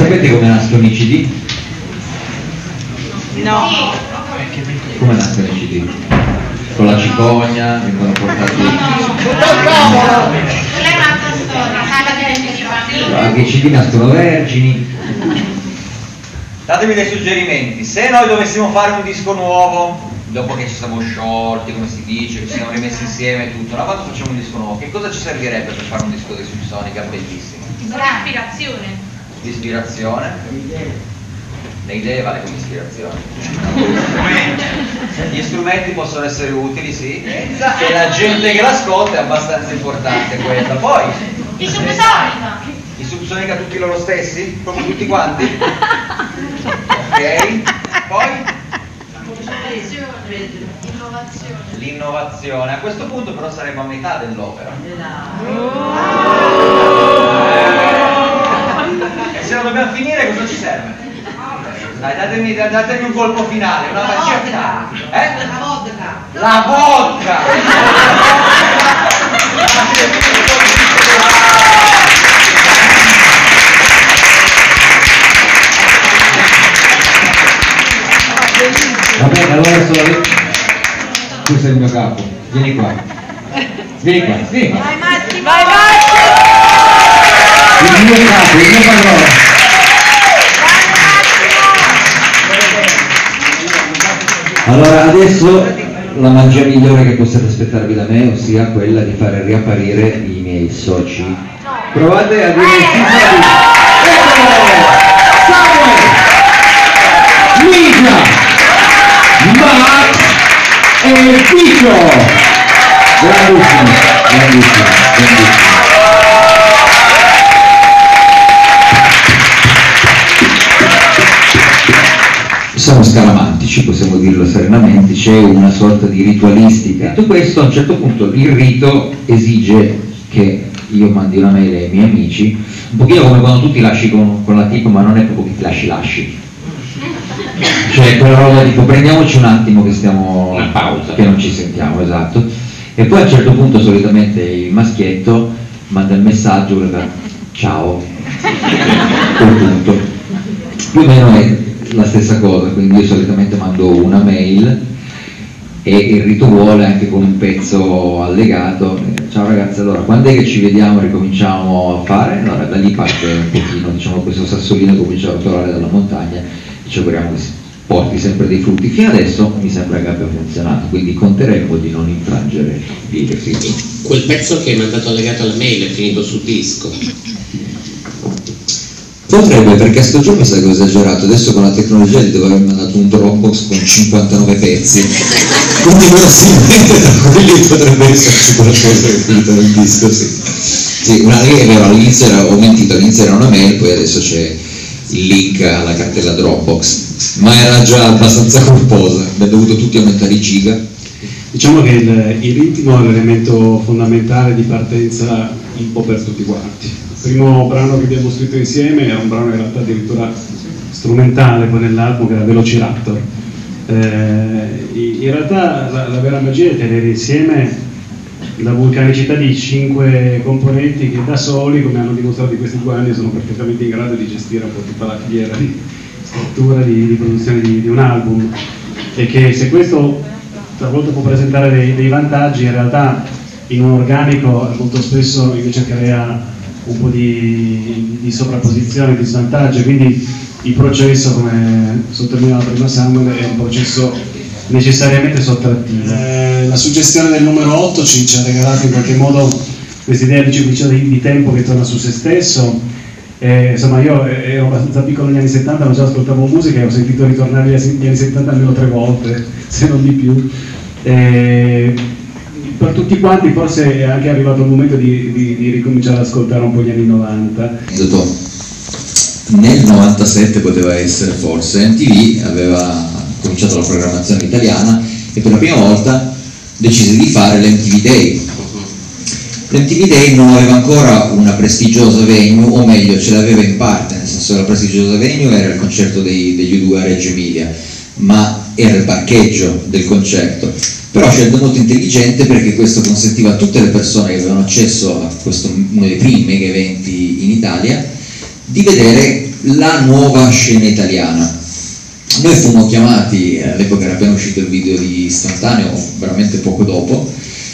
sapete come nascono i CD? No. Come nascono i CD? Con la cicogna, vengono portati... Anche i CD nascono vergini. Datemi dei suggerimenti. Se noi dovessimo fare un disco nuovo, dopo che ci siamo sciolti, come si dice, che ci siamo rimessi insieme e tutto, quando facciamo un disco nuovo, che cosa ci servirebbe per fare un disco dei Subsonica bellissimo? L'ispirazione. L'ispirazione? Le idee vale come ispirazione. Gli strumenti possono essere utili, sì, e la gente che l'ascolta è abbastanza importante quella. Poi I Subsonica. i Subsonica tutti loro stessi? Proprio tutti quanti? Ok, poi? L'innovazione. A questo punto però saremo a metà dell'opera. E se lo dobbiamo finire cosa ci serve? Dai, datemi un colpo finale, una magia finale. La vodka. La vodka! Va bene, allora tu sei il mio capo, vieni qua. Vieni qua, vieni qua. Vai Matti, vai Matti! Il mio capo, il mio padrone. Allora adesso la magia migliore che possiate aspettarvi da me, ossia quella di fare riapparire i miei soci. Provate a dire Samuel, Luisa, Max e Piccio. Bravissimo, bravissimo, bravissimo. Siamo scaramantici, possiamo dirlo serenamente, c'è una sorta di ritualistica. Detto questo, a un certo punto il rito esige che io mandi una mail ai miei amici, un pochino come quando tu ti lasci con la tipa, ma non è proprio che ti lasci. Cioè quella roba tipo prendiamoci un attimo che stiamo in pausa, che non ci sentiamo, esatto. E poi a un certo punto solitamente il maschietto manda il messaggio, ciao, col punto. Più o meno è la stessa cosa, quindi io solitamente mando una mail e il rito vuole anche con un pezzo allegato. Ciao ragazzi, allora quando è che ci vediamo, ricominciamo a fare? Allora da lì parte un pochino, diciamo, questo sassolino comincia a rotolare dalla montagna e ci auguriamo che porti sempre dei frutti. Fino adesso mi sembra che abbia funzionato, quindi conteremo di non infrangere i requisiti. Quel pezzo che hai mandato allegato alla mail è finito sul disco? Potrebbe, perché a sto gioco mi sa che ho esagerato, adesso con la tecnologia gli devo aver mandato un Dropbox con 59 pezzi, quindi verosimilmente da quelli potrebbe esserci qualcosa che è finito nel disco, sì. Sì, è vero, all'inizio ho mentito, all'inizio era una mail, poi adesso c'è il link alla cartella Dropbox, ma era già abbastanza corposa, abbiamo dovuto tutti aumentare i giga. Diciamo che il ritmo è l'elemento fondamentale di partenza un po' per tutti quanti. Il primo brano che abbiamo scritto insieme era un brano in realtà addirittura strumentale poi nell'album, che era Velociraptor. In realtà la vera magia è tenere insieme la vulcanicità di 5 componenti che da soli, come hanno dimostrato in questi 2 anni, sono perfettamente in grado di gestire un po' tutta la filiera di scrittura, di produzione di un album, e che se questo talvolta può presentare dei vantaggi, in realtà in un organico molto spesso invece crea un po' di sovrapposizione, di svantaggio, quindi il processo, come sottolineava prima Samuel, è un processo necessariamente sottrattivo. La suggestione del numero 8 ci ha regalato in qualche modo questa idea di tempo che torna su se stesso. Insomma, io ero abbastanza piccolo negli anni 70, ma già ascoltavo musica e ho sentito ritornare gli anni 70 almeno 3 volte, se non di più. Per tutti quanti forse è anche arrivato il momento di ricominciare ad ascoltare un po' gli anni 90. Nel 97 poteva essere, forse MTV aveva cominciato la programmazione italiana e per la prima volta decise di fare l'MTV Day. L'MTV Day non aveva ancora una prestigiosa venue, o meglio ce l'aveva in parte, nel senso che la prestigiosa venue era il concerto degli U2 a Reggio Emilia, ma era il parcheggio del concerto. Però scelta molto intelligente, perché questo consentiva a tutte le persone che avevano accesso a questo, uno dei primi mega eventi in Italia, di vedere la nuova scena italiana. Noi fummo chiamati, all'epoca era appena uscito il video di Istantaneo, veramente poco dopo,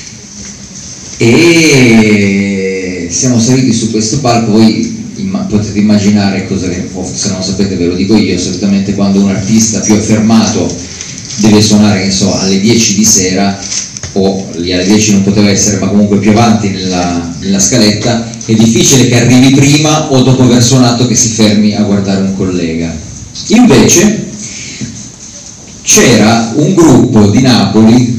e siamo saliti su questo palco. Voi potete immaginare cosa che, se non lo sapete ve lo dico io, solitamente quando un artista più affermato deve suonare, che so, alle 10 di sera, o lì alle 10 non poteva essere, ma comunque più avanti nella scaletta, è difficile che arrivi prima o dopo aver suonato che si fermi a guardare un collega. Invece c'era un gruppo di Napoli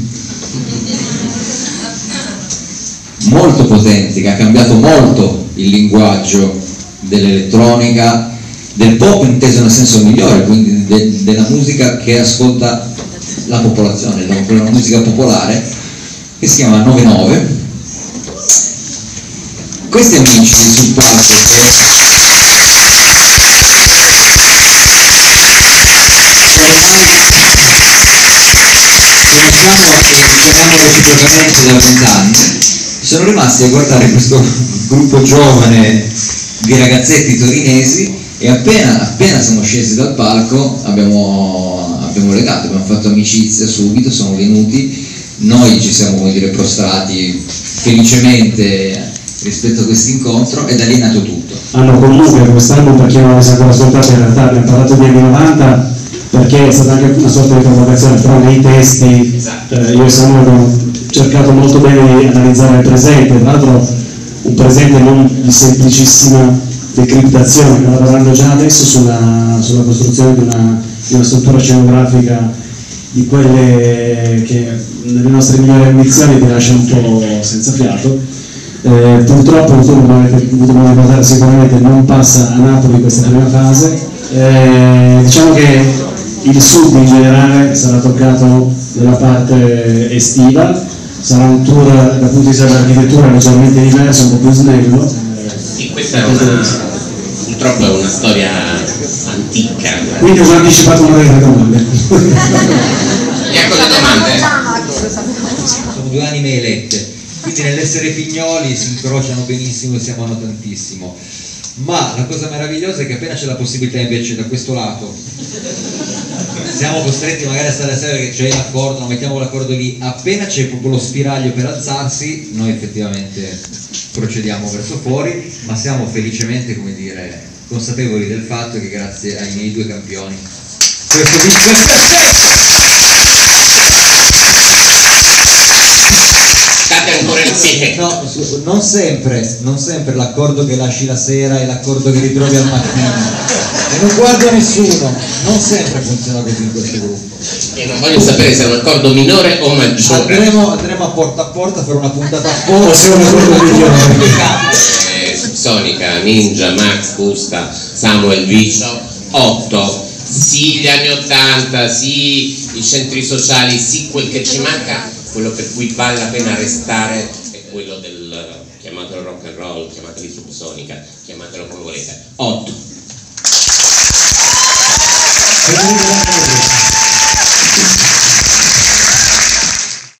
molto potente, che ha cambiato molto il linguaggio dell'elettronica, del pop inteso nel senso migliore, quindi della musica che ascolta la popolazione, la musica popolare, che si chiama 99. Questi amici sul palco conosciamo reciprocamente da 20 anni, sono rimasti a guardare questo gruppo giovane di ragazzetti torinesi, e appena siamo scesi dal palco abbiamo legato, abbiamo fatto amicizia subito, sono venuti, noi ci siamo, come dire, prostrati felicemente rispetto a questo incontro, e da lì è nato tutto. Comunque quest'album, per chi non l'avesse ancora ascoltato, in realtà abbiamo parlato di anni 90 perché è stata anche una sorta di provocazione, però nei testi io e Samuel abbiamo cercato molto bene di analizzare il presente, tra l'altro un presente non di semplicissima decriptazione, stiamo lavorando già adesso sulla costruzione di una struttura scenografica di quelle che nelle nostre migliori ambizioni ti lascia un po' senza fiato. Purtroppo, come avete avuto modo di notare, sicuramente non passa a Napoli questa prima fase. Diciamo che il sud in generale sarà toccato nella parte estiva, sarà un tour dal punto di vista dell'architettura leggermente diverso, un po' più snello. Sì, questa è purtroppo è una storia antica. Quindi ho anticipato una delle domande. Ecco le domande. Sono due anime elette, quindi nell'essere figlioli si incrociano benissimo e si amano tantissimo. Ma la cosa meravigliosa è che appena c'è la possibilità invece da questo lato siamo costretti magari a stare a sera che c'è l'accordo, non mettiamo l'accordo lì, appena c'è proprio lo spiraglio per alzarsi noi effettivamente procediamo verso fuori, ma siamo felicemente, come dire, consapevoli del fatto che grazie ai miei due campioni questo disco è perfetto. State ancora insieme. No, non sempre l'accordo che lasci la sera è l'accordo che ritrovi al mattino, e non guardo nessuno, non sempre funziona così in questo gruppo. E non voglio sapere se è un accordo minore o maggiore. Andremo a porta a fare una puntata apposta. Sonica, Ninja, Max, Gusta, Samuel, Vicio, 8. Sì, gli anni 80, sì, i centri sociali, sì, quel che ci manca, quello per cui vale la pena restare è quello del, chiamatelo rock and roll, chiamatelo subsonica, chiamatelo come volete. 8.